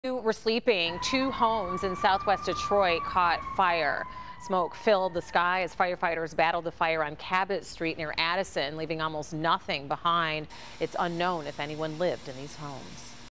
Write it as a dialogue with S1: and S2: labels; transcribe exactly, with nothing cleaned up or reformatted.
S1: Were sleeping. Two homes in southwest Detroit caught fire. Smoke filled the sky as firefighters battled the fire on Cabot Street near Addison, leaving almost nothing behind. It's unknown if anyone lived in these homes.